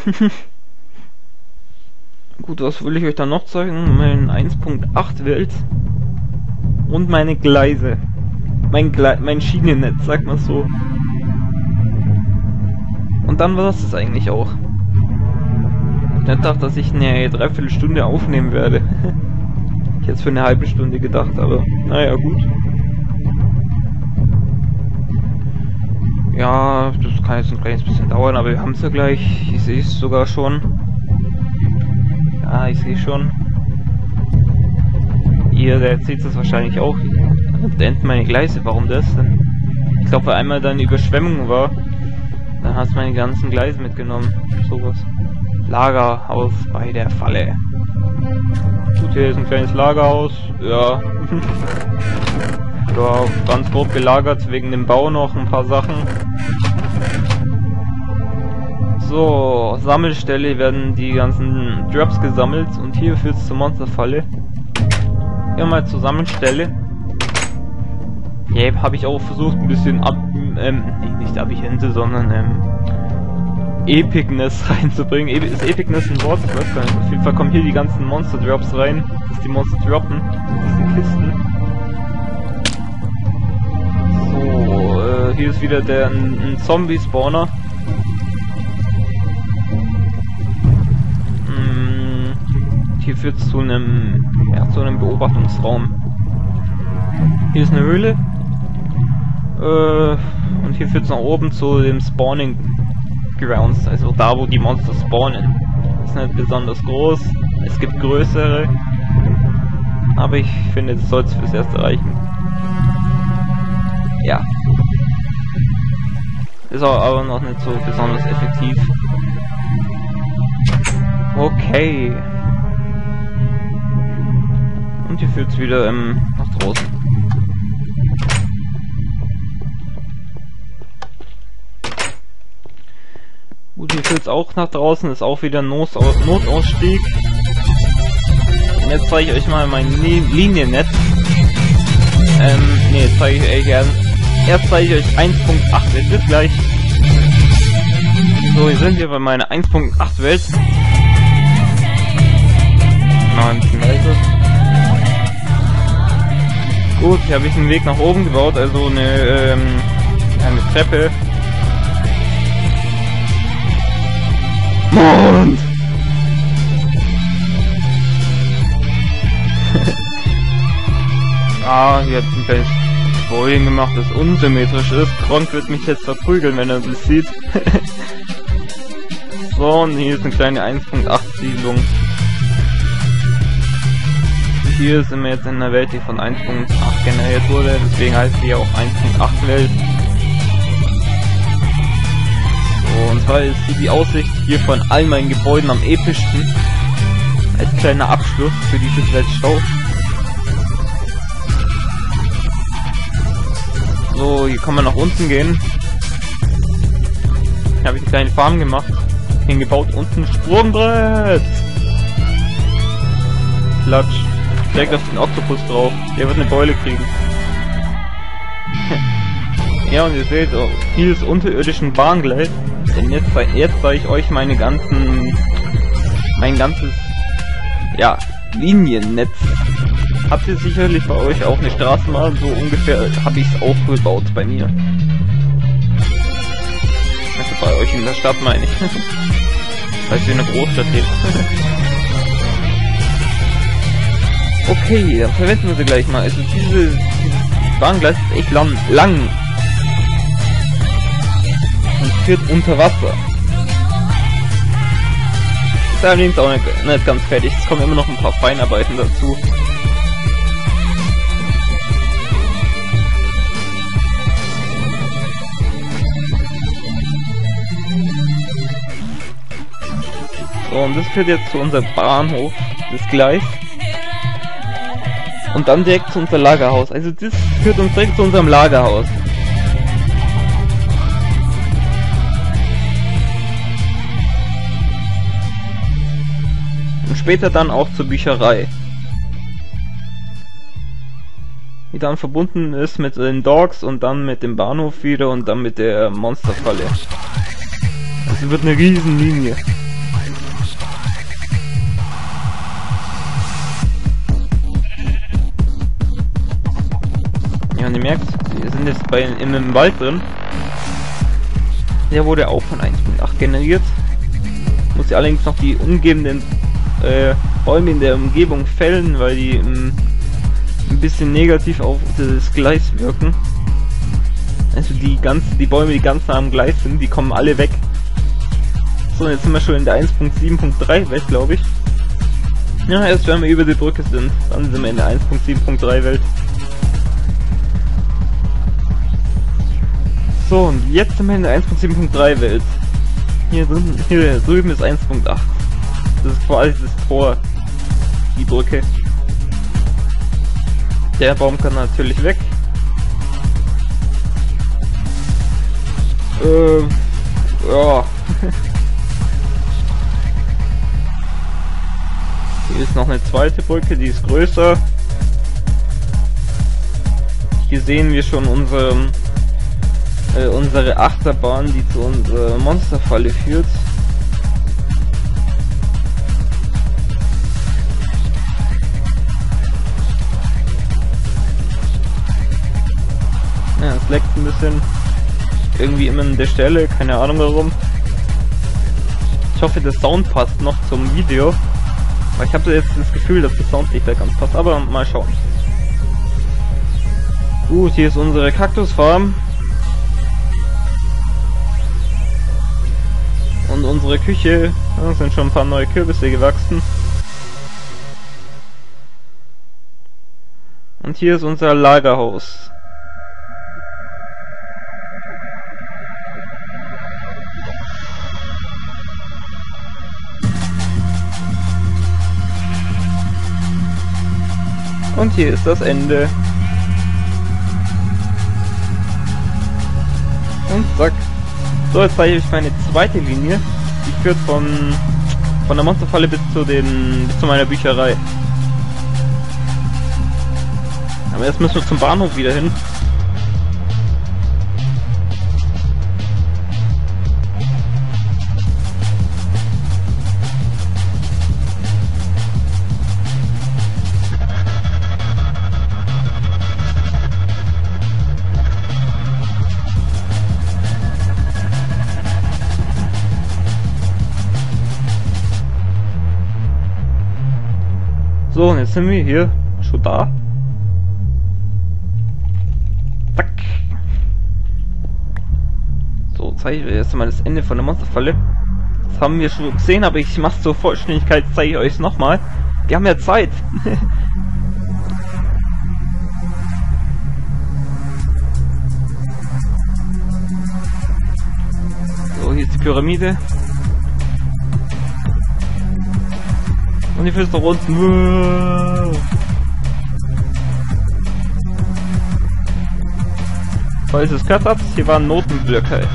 A: Gut, was will ich euch dann noch zeigen? Mein 1.8 Welt und meine Gleise. Mein Schienennetz, sag mal so. Und dann war das eigentlich auch. Ich hätte gedacht, dass ich eine Dreiviertelstunde aufnehmen werde. Ich hätte es für eine halbe Stunde gedacht, aber naja, gut. Ja, das kann jetzt ein kleines bisschen dauern, aber wir haben es ja gleich. Ich sehe es sogar schon. Ja, ich sehe schon. Ihr seht es wahrscheinlich auch. Da enden meine Gleise. Warum das denn? Ich glaube, weil einmal dann Überschwemmung war. Dann hast du meine ganzen Gleise mitgenommen. Sowas. Lagerhaus bei der Falle. Gut, hier ist ein kleines Lagerhaus. Ja. Ja, ganz grob gelagert, wegen dem Bau noch ein paar Sachen. So, Sammelstelle werden die ganzen Drops gesammelt und hier führt es zur Monsterfalle. Hier mal zur Sammelstelle. Hier habe ich auch versucht ein bisschen nicht Abhände, sondern Epicness reinzubringen. Ist Epicness ein Wort? Ich weiß gar nicht. Auf jeden Fall kommen hier die ganzen Monster Drops rein, dass die Monster droppen in diesen Kisten. So, hier ist wieder ein Zombie-Spawner. Hier führt es zu einem Beobachtungsraum. Hier ist eine Höhle. Und hier führt es nach oben zu dem Spawning Grounds, also da, wo die Monster spawnen. Das ist nicht besonders groß. Es gibt größere. Aber ich finde, das soll es fürs Erste reichen. Ja. Ist aber noch nicht so besonders effektiv. Okay. Und hier führt es wieder nach draußen. Gut, hier führt es auch nach draußen, ist auch wieder ein Notausstieg. Und jetzt zeige ich euch mal mein Liniennetz. Ne, jetzt zeige ich euch erst zeige ich euch 1.8 Welt, bis gleich. So, hier sind wir bei meiner 1.8 Welt. Mal ein bisschen leiser. Gut, hier habe ich einen Weg nach oben gebaut, also eine Treppe. Mond! Hier hat ein kleines Bowling gemacht, das unsymmetrisch ist. Kronk wird mich jetzt verprügeln, wenn er das sieht. So, und hier ist eine kleine 1.8 Siedlung. Hier sind wir jetzt in einer Welt, die von 1.8 generiert wurde, deswegen heißt die auch 1.8 Welt. So, und zwar ist hier die Aussicht hier von all meinen Gebäuden am epischsten. Als kleiner Abschluss für dieses Weltstau. So, hier kann man nach unten gehen. Hier habe ich eine kleine Farm gemacht. Hingebaut, unten Sprungbrett. Klatsch. Direkt auf den Oktopus drauf. Der wird eine Beule kriegen. Ja, und ihr seht auch vieles unterirdischen Bahngleis. Denn jetzt zeige ich euch mein ganzes Liniennetz. Habt ihr sicherlich bei euch auch eine Straßenbahn? So ungefähr habe ich es auch gebaut bei mir. Also bei euch in der Stadt meine ich. Falls ihr in einer Großstadt lebt. Okay, dann verwenden wir sie gleich mal. Also dieses Bahngleis ist echt lang. Und führt unter Wasser. Ist allerdings auch nicht ganz fertig. Es kommen immer noch ein paar Feinarbeiten dazu. So, und das führt jetzt zu unserem Bahnhof, das Gleis. Und dann direkt zu unserem Lagerhaus. Also das führt uns direkt zu unserem Lagerhaus. Und später dann auch zur Bücherei. Die dann verbunden ist mit den Dogs und dann mit dem Bahnhof wieder und dann mit der Monsterfalle. Also wird eine riesen Linie. Ja, und ihr merkt, wir sind jetzt in einem Wald drin. Der wurde auch von 1.8 generiert. Muss ja allerdings noch die umgebenden Bäume in der Umgebung fällen, weil die ein bisschen negativ auf das Gleis wirken. Also die Bäume, die ganz nah am Gleis sind, die kommen alle weg. So, jetzt sind wir schon in der 1.7.3 Welt, glaube ich. Ja, erst wenn wir über die Brücke sind, dann sind wir in der 1.7.3 Welt. So, und jetzt sind wir in der 1.7.3 Welt. Hier drüben ist 1.8. Das ist quasi das Tor. die Brücke. Der Baum kann natürlich weg. Ja. Hier ist noch eine zweite Brücke, die ist größer. Hier sehen wir schon unsere Achterbahn, die zu unserer Monsterfalle führt. Ja, es leckt ein bisschen. Irgendwie immer an der Stelle, keine Ahnung warum. Ich hoffe, der Sound passt noch zum Video. Aber ich habe jetzt das Gefühl, dass der Sound nicht mehr ganz passt. Aber mal schauen. Gut, hier ist unsere Kaktusfarm. Und unsere Küche. Da sind schon ein paar neue Kürbisse gewachsen. Und hier ist unser Lagerhaus. Und hier ist das Ende. Und zack. So, jetzt zeige ich euch meine zweite Linie. Die führt von der Monsterfalle bis zu meiner Bücherei. Aber jetzt müssen wir zum Bahnhof wieder hin. So, und jetzt sind wir hier schon da. Zack. So, zeige ich euch erst mal das Ende von der Monsterfalle. Das haben wir schon gesehen, aber ich mache zur Vollständigkeit, zeige ich euch nochmal. Wir haben ja Zeit. So, hier ist die Pyramide. Und die Füße nach unten. Falls ihr es gehört habt, hier waren Notenblöcke.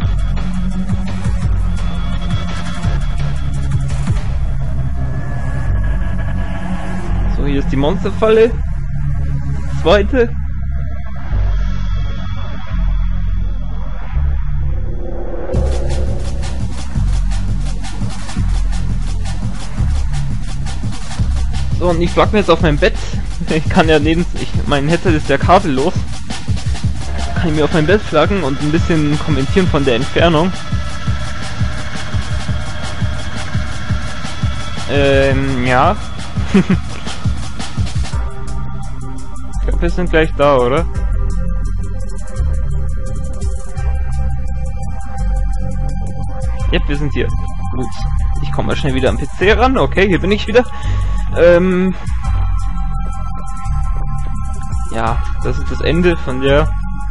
A: So, hier ist die Monsterfalle. Zweite. So, und ich flag mir jetzt auf mein Bett. Ich kann ja mein Headset ist ja kabellos. Kann ich mir auf mein Bett flaggen und ein bisschen kommentieren von der Entfernung. Ja. Ich glaube, wir sind gleich da, oder? Ja, wir sind hier. Gut. Ich komme mal schnell wieder am PC ran. Okay, hier bin ich wieder. Ja, das ist das Ende von der.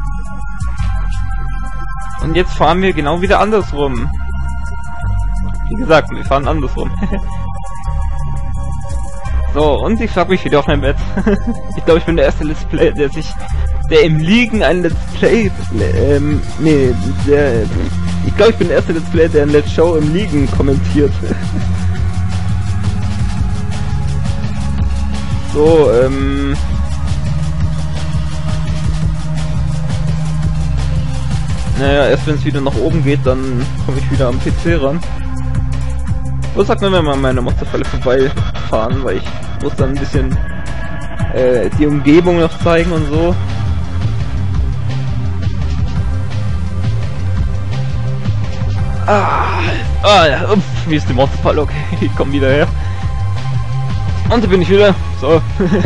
A: Und jetzt fahren wir genau wieder andersrum. Wie gesagt, wir fahren andersrum. So, und ich frag mich wieder auf mein Bett. Ich glaube, ich bin der erste Let's Play, der im Liegen ein Let's Play, ich glaube, ich bin der erste Let's Play, der ein Let's Show im Liegen kommentiert. So, naja, erst wenn es wieder nach oben geht, dann komme ich wieder am PC ran. So, sagt mir, wenn wir mal meine Monsterfalle vorbeifahren, weil ich muss dann ein bisschen die Umgebung noch zeigen und so. Ja, wie ist die Monsterfalle? Okay, ich komme wieder her. Und da bin ich wieder. So.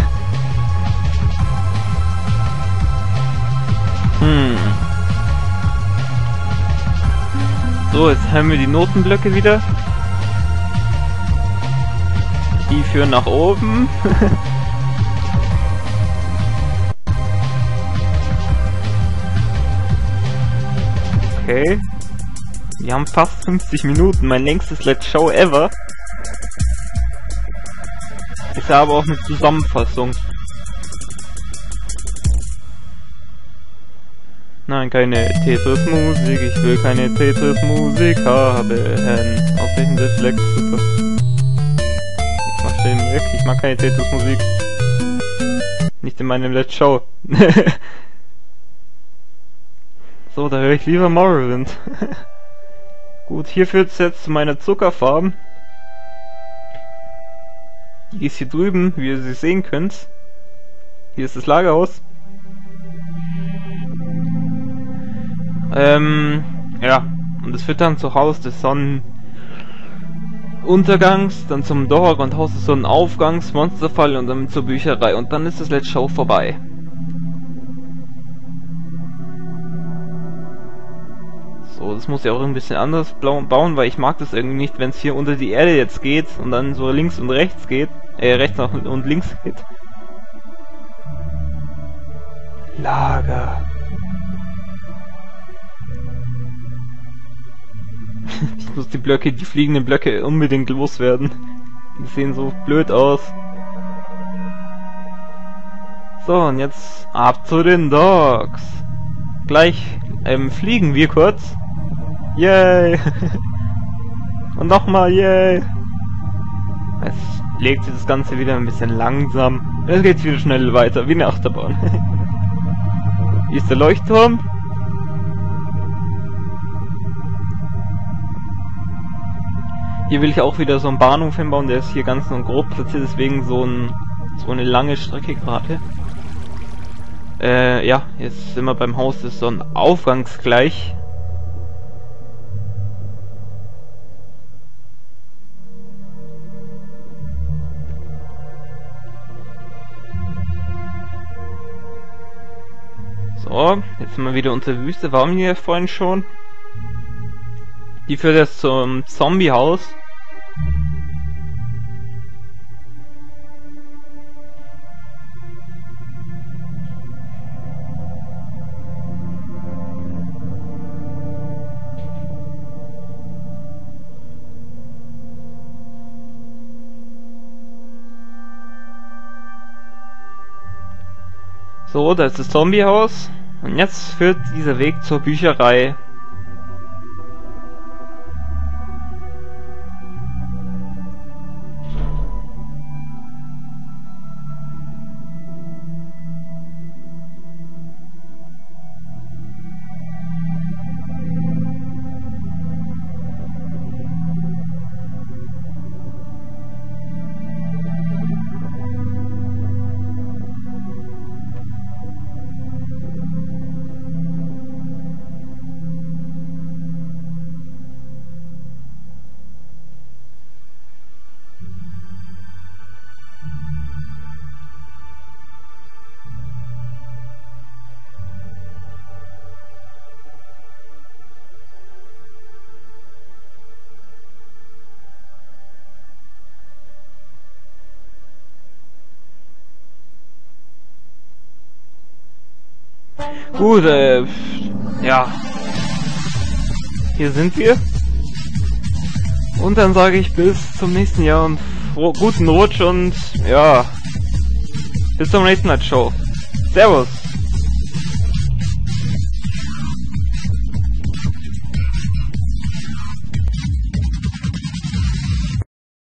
A: So, jetzt haben wir die Notenblöcke wieder. Die führen nach oben. Okay. Wir haben fast 50 Minuten, mein längstes Let's Show ever. Ist ja aber auch eine Zusammenfassung. Nein, keine Tetris-Musik, ich will keine Tetris-Musik haben. Auf welchen Reflex, super. Ich mach den weg, ich mag keine Tetris-Musik. Nicht in meinem Let's Show. So, da höre ich lieber Morrowind. Gut, hier führt's jetzt zu meiner Zuckerfarm. Die ist hier drüben, wie ihr sie sehen könnt. Hier ist das Lagerhaus. Ja, und es führt dann zu Haus des Sonnenuntergangs, dann zum Dorf und Haus des Sonnenaufgangs, Monsterfall und dann zur Bücherei. Und dann ist das Let's Show vorbei. So, das muss ich auch ein bisschen anders bauen, weil ich mag das irgendwie nicht, wenn es hier unter die Erde jetzt geht und dann so links und rechts geht. Rechts und links geht. Lager. Ich muss die fliegenden Blöcke unbedingt loswerden. Die sehen so blöd aus. So, und jetzt ab zu den Dogs. Gleich fliegen wir kurz. Yay! Und nochmal yay! Jetzt legt sich das Ganze wieder ein bisschen langsam. Jetzt geht's wieder schnell weiter, wie eine Achterbahn. Hier ist der Leuchtturm. Hier will ich auch wieder so einen Bahnhof hinbauen, der ist hier ganz und grob platziert, deswegen so eine lange Strecke gerade. Ja, jetzt sind wir beim Haus des Sonnenaufgangs gleich. So, jetzt sind wir wieder unter Wüste, waren wir vorhin schon. Die führt jetzt zum Zombiehaus. So, da ist das Zombiehaus. Und jetzt führt dieser Weg zur Bücherei. Gut, ja. Hier sind wir. Und dann sage ich bis zum nächsten Jahr und guten Rutsch und ja, bis zum nächsten Mal. Show. Servus.